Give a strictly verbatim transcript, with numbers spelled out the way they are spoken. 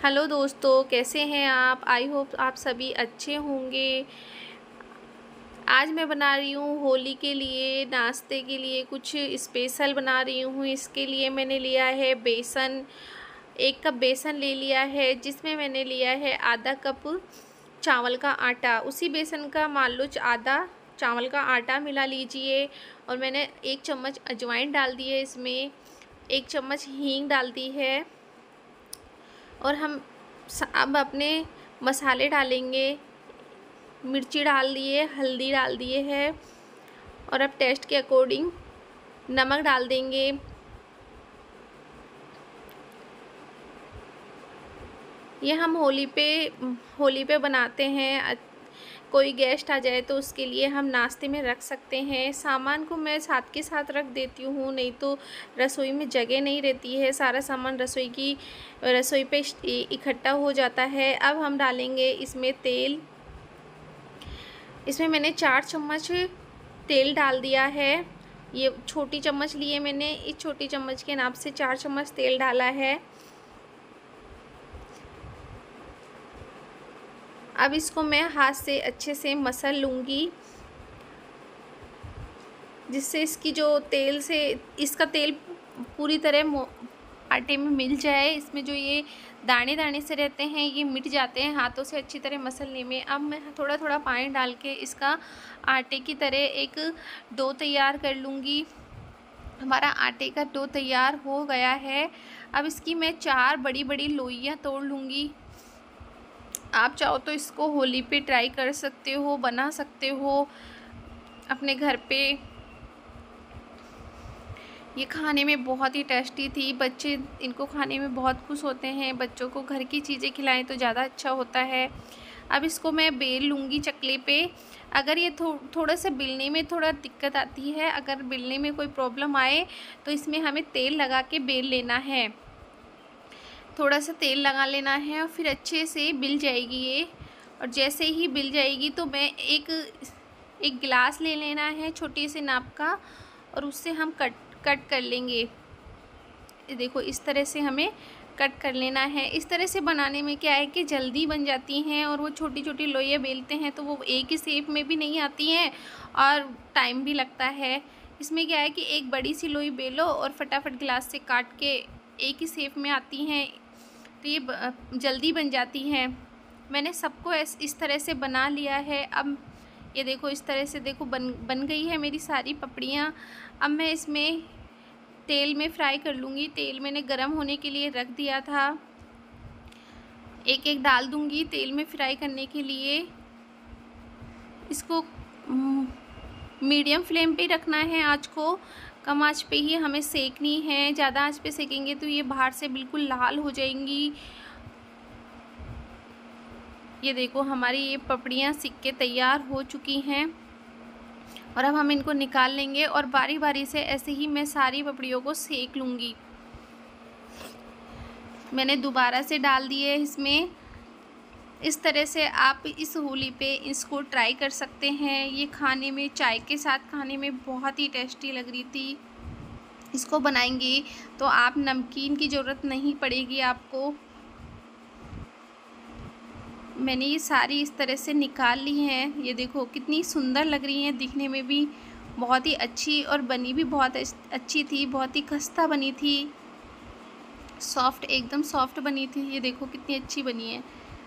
Hello दोस्तों, कैसे हैं आप। आई होप आप सभी अच्छे होंगे। आज मैं बना रही हूँ होली के लिए नाश्ते के लिए कुछ स्पेशल बना रही हूँ। इसके लिए मैंने लिया है बेसन, एक कप बेसन ले लिया है, जिसमें मैंने लिया है आधा कप चावल का आटा। उसी बेसन का मान लो आधा चावल का आटा मिला लीजिए। और मैंने एक चम्मच अजवाइन डाल दी है, इसमें एक चम्मच हींग डाल दी है। और हम अब अपने मसाले डालेंगे। मिर्ची डाल दिए, हल्दी डाल दिए है, और अब टेस्ट के अकॉर्डिंग नमक डाल देंगे। ये हम होली पे होली पे बनाते हैं। कोई गेस्ट आ जाए तो उसके लिए हम नाश्ते में रख सकते हैं। सामान को मैं साथ के साथ रख देती हूँ, नहीं तो रसोई में जगह नहीं रहती है। सारा सामान रसोई की रसोई पे इकट्ठा हो जाता है। अब हम डालेंगे इसमें तेल। इसमें मैंने चार चम्मच तेल डाल दिया है। ये छोटी चम्मच लिए मैंने, इस छोटी चम्मच के नाप से चार चम्मच तेल डाला है। अब इसको मैं हाथ से अच्छे से मसल लूँगी, जिससे इसकी जो तेल से इसका तेल पूरी तरह आटे में मिल जाए। इसमें जो ये दाने दाने से रहते हैं ये मिट जाते हैं हाथों से अच्छी तरह मसलने में। अब मैं थोड़ा थोड़ा पानी डाल के इसका आटे की तरह एक डो तैयार कर लूँगी। हमारा आटे का डो तैयार हो गया है। अब इसकी मैं चार बड़ी बड़ी लोइयाँ तोड़ लूँगी। आप चाहो तो इसको होली पे ट्राई कर सकते हो, बना सकते हो अपने घर पे। ये खाने में बहुत ही टेस्टी थी। बच्चे इनको खाने में बहुत खुश होते हैं। बच्चों को घर की चीज़ें खिलाएं तो ज़्यादा अच्छा होता है। अब इसको मैं बेल लूँगी चकले पे। अगर ये थो, थोड़ा सा बेलने में थोड़ा दिक्कत आती है, अगर बेलने में कोई प्रॉब्लम आए तो इसमें हमें तेल लगा के बेल लेना है। थोड़ा सा तेल लगा लेना है और फिर अच्छे से बिल जाएगी ये। और जैसे ही बिल जाएगी तो मैं एक एक गिलास ले लेना है छोटी से नाप का, और उससे हम कट कट कर लेंगे। देखो इस तरह से हमें कट कर लेना है। इस तरह से बनाने में क्या है कि जल्दी बन जाती हैं, और वो छोटी छोटी लोइयाँ बेलते हैं तो वो एक ही शेप में भी नहीं आती हैं और टाइम भी लगता है। इसमें क्या है कि एक बड़ी सी लोई बेलो और फटाफट गिलास से काट के एक ही शेप में आती हैं, तो ये जल्दी बन जाती हैं। मैंने सबको इस तरह से बना लिया है। अब ये देखो इस तरह से देखो बन बन गई है मेरी सारी पपड़ियाँ। अब मैं इसमें तेल में फ्राई कर लूँगी। तेल मैंने गरम होने के लिए रख दिया था। एक एक डाल दूँगी तेल में फ्राई करने के लिए। इसको मीडियम फ्लेम पे रखना है, आँच को कम आँच पे ही हमें सेकनी है। ज़्यादा आँच पे सेकेंगे तो ये बाहर से बिल्कुल लाल हो जाएंगी। ये देखो हमारी ये पपड़ियाँ सिक के तैयार हो चुकी हैं, और अब हम इनको निकाल लेंगे और बारी बारी से ऐसे ही मैं सारी पपड़ियों को सेक लूँगी। मैंने दोबारा से डाल दिए इसमें। इस तरह से आप इस होली पे इसको ट्राई कर सकते हैं। ये खाने में चाय के साथ खाने में बहुत ही टेस्टी लग रही थी। इसको बनाएंगे तो आप नमकीन की ज़रूरत नहीं पड़ेगी आपको। मैंने ये सारी इस तरह से निकाल ली हैं। ये देखो कितनी सुंदर लग रही हैं, दिखने में भी बहुत ही अच्छी, और बनी भी बहुत अच्छी थी। बहुत ही खस्ता बनी थी, सॉफ्ट एकदम सॉफ्ट बनी थी। ये देखो कितनी अच्छी बनी है।